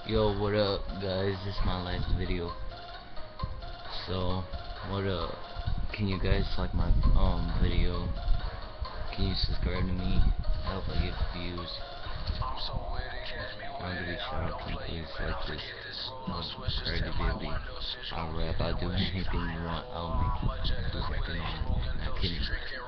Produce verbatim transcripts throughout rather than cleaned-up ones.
Yo, what up, guys? This is my last video. So, what up? Can you guys like my um video? Can you subscribe to me? I hope I get views. I'm gonna be shout out. Can you please like this? Um, subscribe to baby. I'll rap. I'll do anything you want. I'll make it. Do anything you want. Not kidding.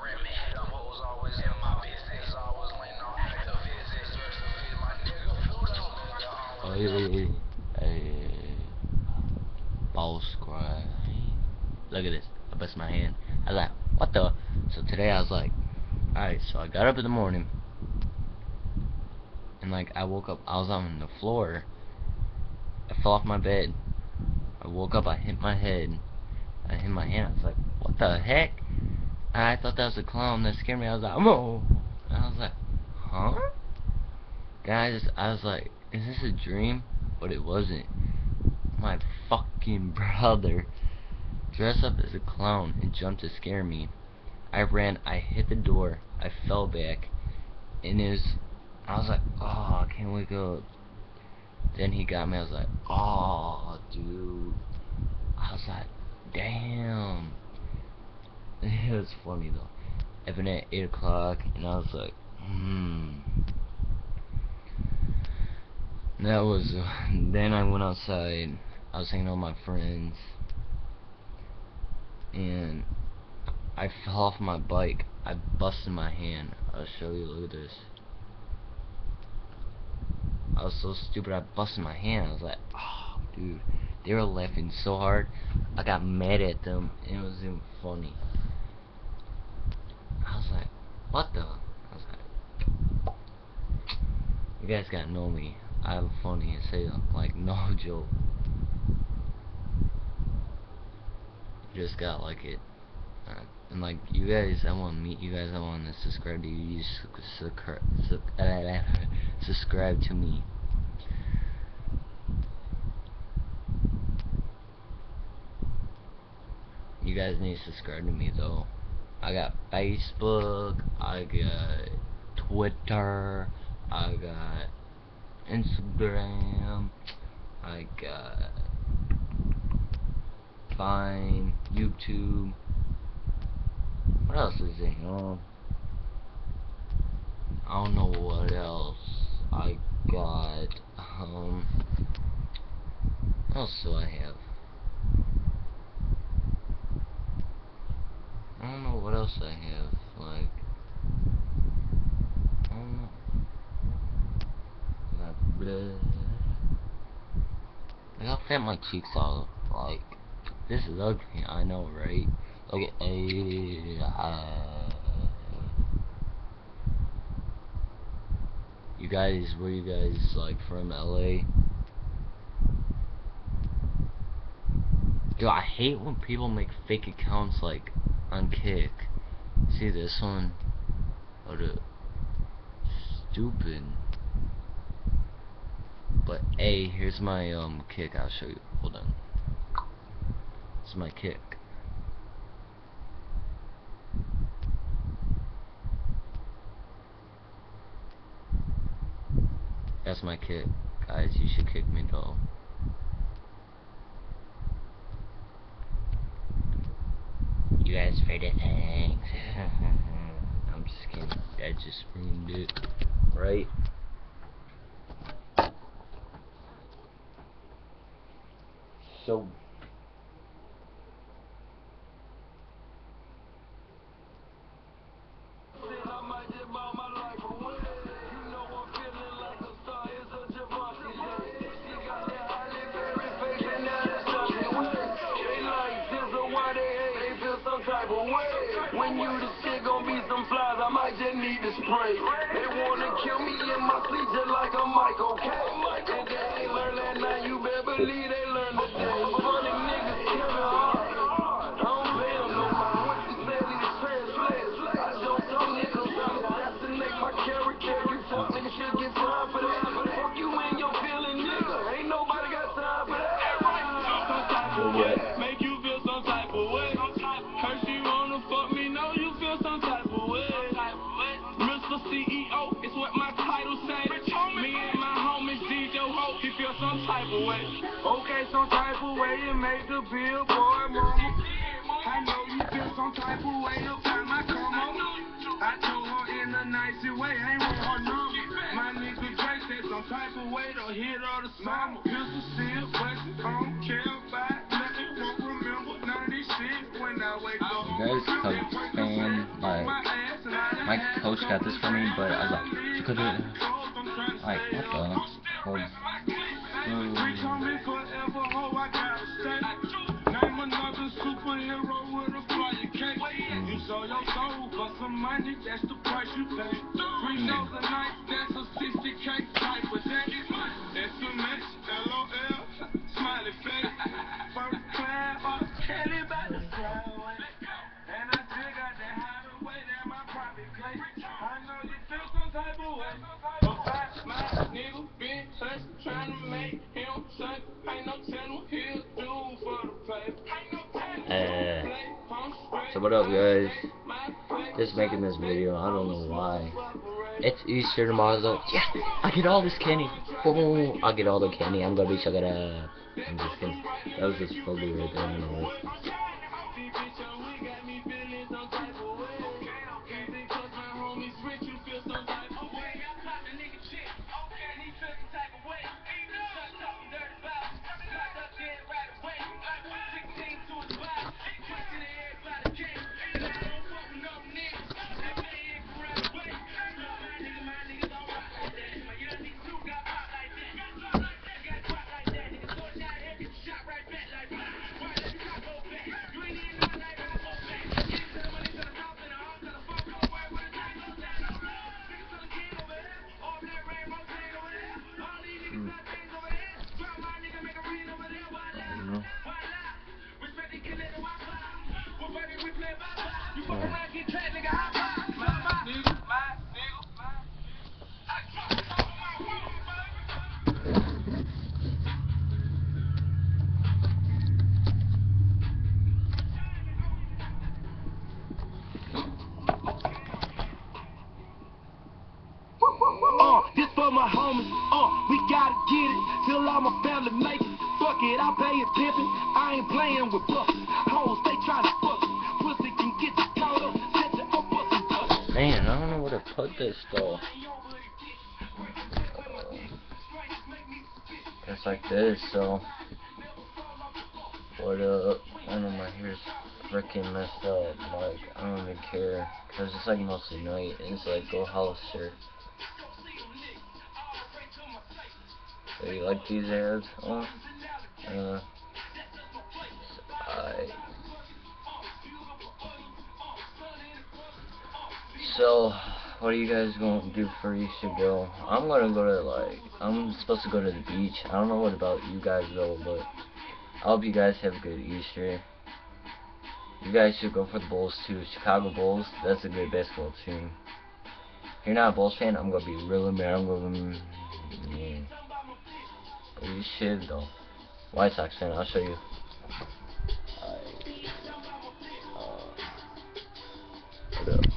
Oh yeah, yeah, yeah. Hey, ball squad. Look at this. I bust my hand. I was like, what the? So today I was like, alright, so I got up in the morning and like I woke up, I was on the floor. I fell off my bed. I woke up, I hit my head. I hit my hand. I was like, what the heck? And I thought that was a clown. That scared me. I was like, oh. And I was like, huh? Guys, I was like, is this a dream? But it wasn't. My fucking brother dressed up as a clown and jumped to scare me. I ran, I hit the door, I fell back, and it was, I was like, oh, I can't wake up. Then he got me, I was like, oh, dude. I was like, damn. It was funny though. I've been at eight o'clock, and I was like, hmm. That was, uh, then I went outside, I was hanging out with my friends, and I fell off my bike. I busted my hand. I'll show you. Look at this. I was so stupid. I busted my hand. I was like, oh, dude. They were laughing so hard. I got mad at them, and it wasn't even funny. I was like, what the? I was like, you guys gotta know me. I'm funny as hell. Like, no joke. Just got like it. Uh, and like you guys, I want to meet you guys. I want to subscribe to you. You su su uh, subscribe to me. You guys need to subscribe to me though. I got Facebook. I got Twitter. I got Instagram. I got Vine, YouTube. What else is it? Um, I don't know what else. I got, um, what else do I have? I don't know what else I have. Like, I don't know. I got blood. Look how fat my cheeks are. Like, this is ugly. I know, right? Look at a. Uh, you guys, where you guys like from? L A? Dude, I hate when people make fake accounts like on Kick. See this one? Oh, the stupid. But hey, here's my um Kick. I'll show you. Hold on. This is my Kick. That's my Kick. Guys, you should kick me though. You guys for the thanks. I'm just kidding. I just ruined it. Right? So when you the shit, gon' be some flies, I might just need to spray. They wanna kill me in my sleep just like a Michael K. And they ain't learned that now, you better believe they learn today. Funny niggas Kevin Hart, I don't pay them no mind. What you say, these translate. I don't some niggas, I'm assassinate my character. You fuck niggas should get time for that. Fuck you and your feeling, nigga. Ain't nobody got time for that. Some type of way, make you feel some type of way. Her she wanna fuck me, know you feel some type of way. Mister C E O, it's what my title say. Me and my homies some type of way. Okay, some type of way you make the billboard, mama. I know you feel some type of way to find my come on. I told her in a nicey way, ain't want her number. My nigga Drake said some type of way to hit her the summer. Pistol still bustin', I don't care about nothing, won't remember none of this shit when I wake up. You guys, Cubs fan, like, my coach got this for me, but I was like, could it, like, what the, Cubs, You sold your soul for some money, that's the price you pay. Three shows a night, that's a sixty K type of day. Exclamation, L O L, smiley face. First class, or Kelly by the flyway. And I still got that hideaway, that my private place. I know you feel some type of way. But five, my nigga been touch, trying to make him suck. Ain't no telling what he'll do for the play. Ain't no telling uh, so what up, guys? Just making this video. I don't know why. It's Easter tomorrow, though. Yeah, I get all this candy. Boom! I get all the candy. I'm gonna be chugging up. I'm just kidding. That was just fugly right there. I don't know what. Uh, this for my homies, uh, we gotta get it, till all my family make it. Fuck it, I pay attention, I ain't playing with buses. Hoes, they tryna fuck it, pussy can get you caught up, set you up for some buses. Man, I don't know where to put this though. It's like this, so what up? I know my hair's freaking messed up. Like, I don't even care, cause it's like mostly night, and it's like go Hollister. So you like these ads? Oh, uh, I. So, what are you guys going to do for Easter, bro? I'm gonna go to like, I'm supposed to go to the beach. I don't know what about you guys though, but I hope you guys have a good Easter. You guys should go for the Bulls too. Chicago Bulls, that's a good basketball team. If you're not a Bulls fan, I'm gonna be really mad. I'm gonna be, yeah. But you should though. White Sox fan, I'll show you. I, uh, what up?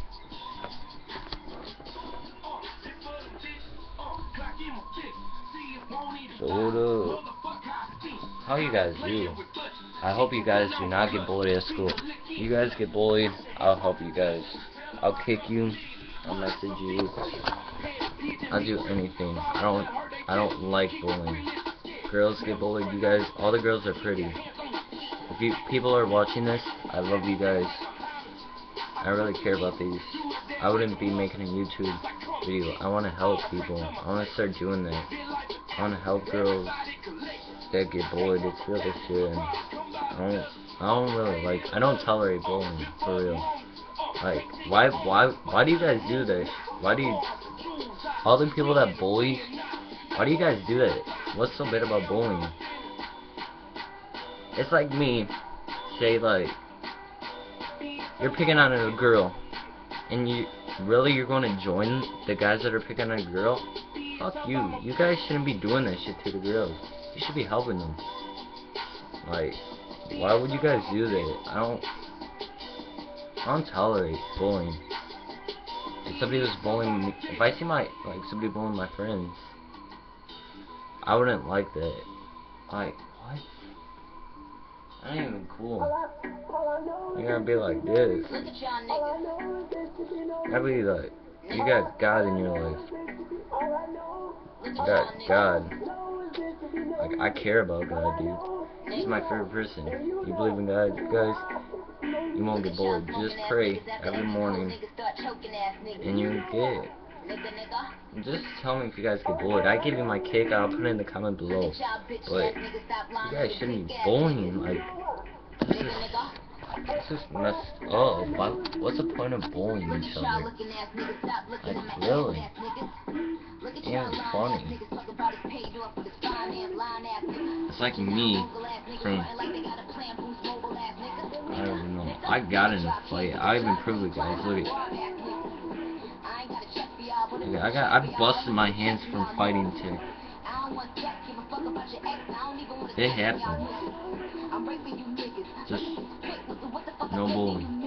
So what up? How you guys do? I hope you guys do not get bullied at school. If you guys get bullied, I'll help you guys. I'll kick you. I'll message you. I'll do anything. I don't. I don't like bullying. Girls get bullied. You guys, all the girls are pretty. If you people are watching this, I love you guys. I really care about these. I wouldn't be making a YouTube video. I want to help people. I want to start doing that. I want to help girls that get bullied. It's really shit. I don't. I don't really like. I don't tolerate bullying for real. Like, why? Why? Why do you guys do this? Why do you? All the people that bully. Why do you guys do that? What's so bad about bullying? It's like me, say like, you're picking on a girl, and you really you're going to join the guys that are picking on a girl? Fuck you. You guys shouldn't be doing that shit to the girls. You should be helping them. Like, why would you guys do that? I don't. I don't tolerate bullying. If somebody was bullying me, if I see my like somebody bullying my friends, I wouldn't like that. Like, what? That ain't even cool. You gotta be like this. You gotta be like, you got God in your life. You got God. Like, I care about God, dude. He's my favorite person. You believe in God, guys? You won't get bored. Just pray every morning, and you get it. Just tell me if you guys get bored. I give you my cake. I'll put it in the comment below. But you guys shouldn't be bullying. Like, this is this is messed up. Why, what's the point of bullying each other? Like, really? It ain't funny. It's like me from, I don't know. I got in a fight. I even proved it, guys. Look at. Yeah, I got. I busted my hands from fighting too. It happens. Just no bullying.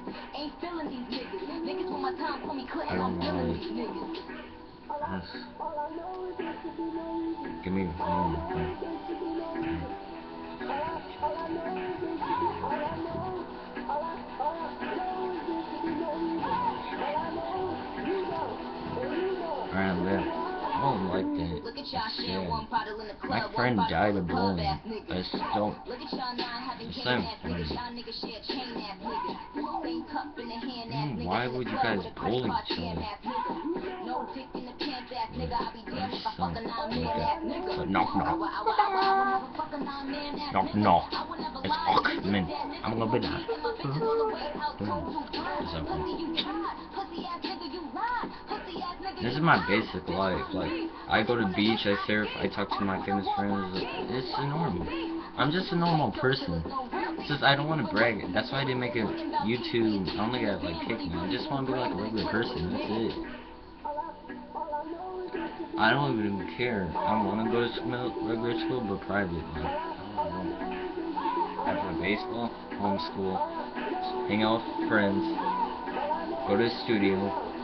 I don't know. Just give me one. Alright, I'm there. I don't like that. It's sad. My friend died of bullying. I just don't. It's not funny. Mm, why would you guys bully each other? Yeah, knock knock. Knock knock. It's Fuckman. I'm gonna be that. This is my basic life. Like, I go to the beach, I surf, I talk to my famous friends. It's normal. I'm just a normal person. It's just I don't want to brag. That's why I didn't make a YouTube. I only got like kicked me. I just want to be like a regular person. That's it. I don't even care. I want to go to school, regular school, but private. Like, I don't know. After baseball, homeschool, hang out with friends, go to the studio.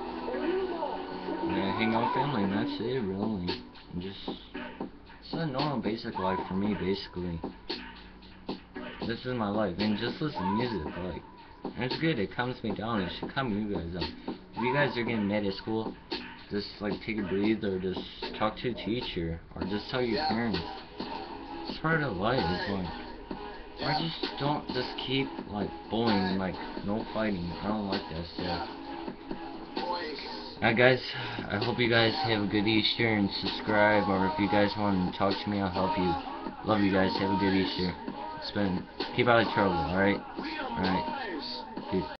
Yeah, hang out with family, and that's it, really. And just, it's a normal, basic life for me, basically. This is my life, and just listen to music, like, and it's good, it calms me down, it should calm you guys down. If you guys are getting mad at school, just, like, take a breathe, or just talk to a teacher, or just tell your parents. It's part of life, it's like, or just don't, just keep, like, bullying, like, no fighting. I don't like that stuff. Alright guys, I hope you guys have a good Easter and subscribe, or if you guys want to talk to me, I'll help you. Love you guys, have a good Easter. It's been, keep out of trouble, alright? Alright, peace.